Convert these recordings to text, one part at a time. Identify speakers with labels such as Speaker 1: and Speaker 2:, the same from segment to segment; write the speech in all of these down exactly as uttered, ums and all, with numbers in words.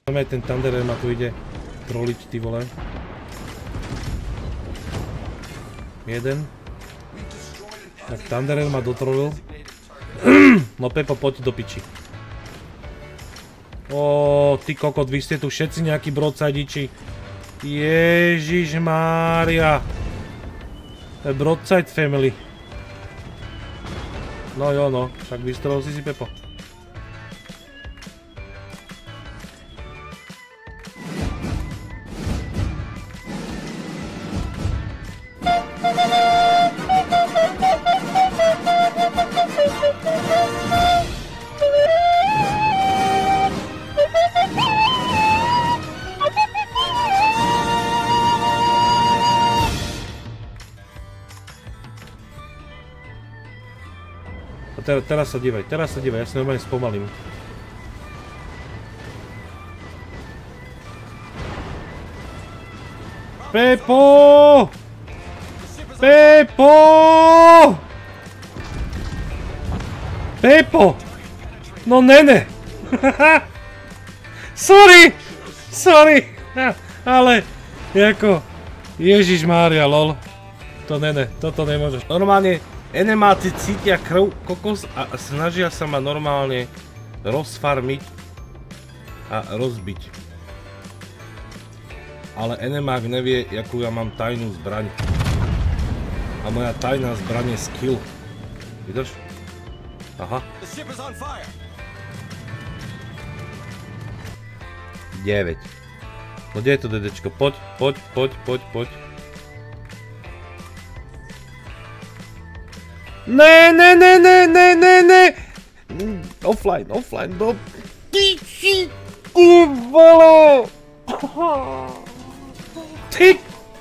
Speaker 1: Máme ten Thunderer ma tu ide troliť, ty vole. Jeden. Tak Thunderer ma dotrolil. No Pepo, poď do piči. Ó, ty kokot, vy ste tu všetci nejakí broadside-iči. Ježišmária. To je broadside family. No jo no, tak vystrelil si si Pepo. Teraz, teraz sa dívaj, teraz sa dívaj, ja sa normálne spomalím. Pepo! Pepo! Pepo! No nene! Sorry! Sorry! Ale, jako, Ježišmária, lol. To nene, toto nemôžeš. Normálne, enemáci cítia krv, kokos a snažia sa ma normálne rozfarmiť a rozbiť. Ale enemák nevie, jakú ja mám tajnú zbraň. A moja tajná zbraň je skill. Vidíš? Aha. deväť. No kde je to dedečko? Poď, poď, poď, poď, poď. Ne, ne, ne, ne, ne, ne, ne. Offline, offline, do piči, ty vole. Ty.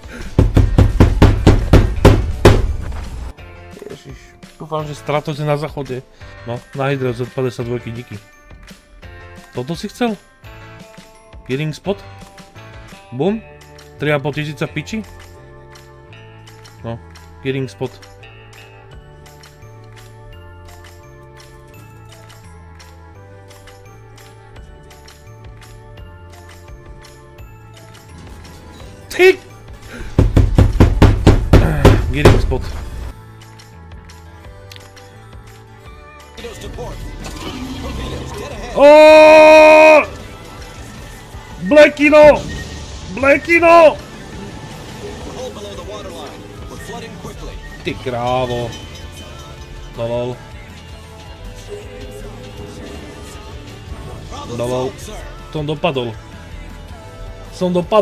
Speaker 1: Ježiš, dúfam, že stratóte na záchode. No, na Hydra z päťdesiatdva díky. Toto si chcel? Killing spot? Bum. tri a pol tisíca piči? No, killing spot. Ty! Killing spot. Oooo! Blackino! Blackino! Ty krávo. Dolol. Dolol. Som dopadol. Som dopadol.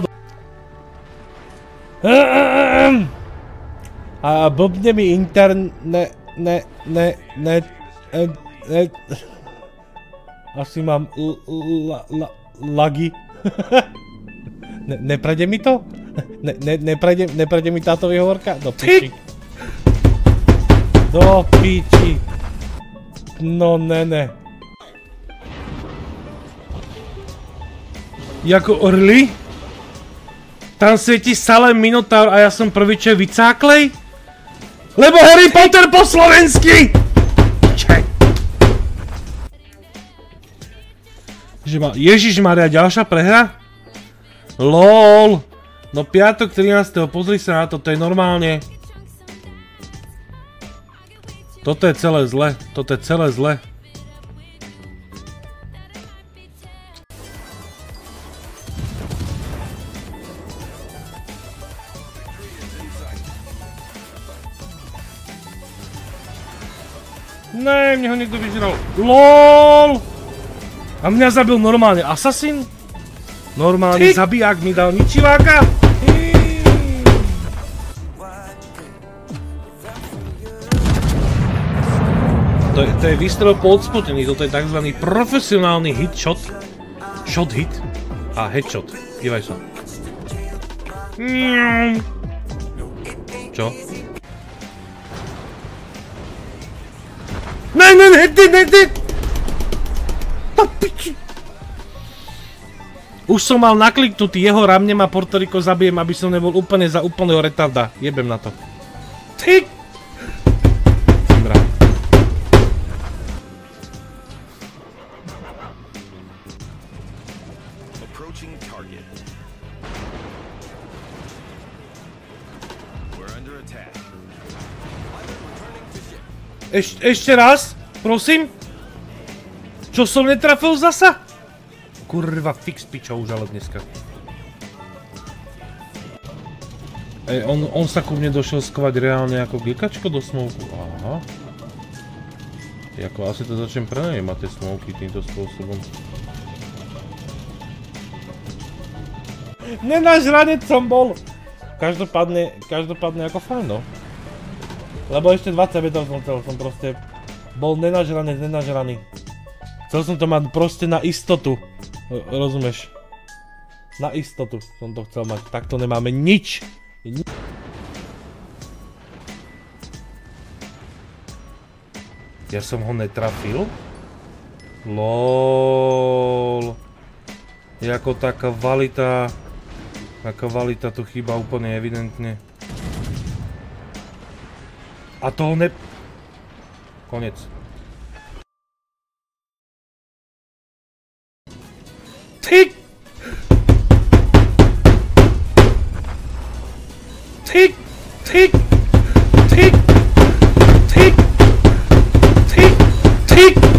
Speaker 1: A blbne mi interne... ne... ne... ne... ne... Asi mám... lagy. Ne, neprejde mi to? Ne, ne, neprejde, neprejde mi táto výhovorka? Do piči. Do piči. No ne, ne. Jako orly? Tam svieti Salem Minotaur a ja som prvý, čo je vycáklej? Lebo Harry Potter po slovensky! Čaj. Ježišmaria, ďalšia prehra? LOL! No piatok trinásteho pozri sa na to, to je normálne. Toto je celé zle, toto je celé zle. Ne, mne ho niekto vyžral. LOL! A mňa zabil normálne Assassin? Normálny zabijak mi dal ničiváka? To je, to je výstrel po odspotení, toto je tzv. Profesionálny hit shot. Shot hit a headshot. Dívaj sa. Čo? Ne, ne, ne, ne, ne, ne! Ta piči! Už som mal nakliknutý, jeho ramne ma Puerto Rico zabijem, aby som nebol úplne za úplného retarda. Jebem na to. Ty! Cimra.
Speaker 2: Approaching target. We're under attack. Pilot returning to ship.
Speaker 1: Eš, ešte raz, prosím. Čo som netrafil zasa? Kurva, fix pičo už ale dneska. Ej, on, on sa ku mne došiel skovať reálne ako gekačko do smoku. Aha. Jako asi to začnem prenajímať tie smoky týmto spôsobom. Nenažranec som bol! Každopádne, každopádne ako fajn, no. Lebo ešte dvadsať metrov som chcel, som proste bol nenažranec, nenažraný. Chcel som to mať proste na istotu. Rozumieš? Na istotu som to chcel mať. Takto nemáme nič. Ja som ho netrafil? Lol. Jako tá kvalita... Tá kvalita tu chýba úplne evidentne. A toho ne... Konec. Ty! Ty! Ty! Ty! Ty! Ty! Ty!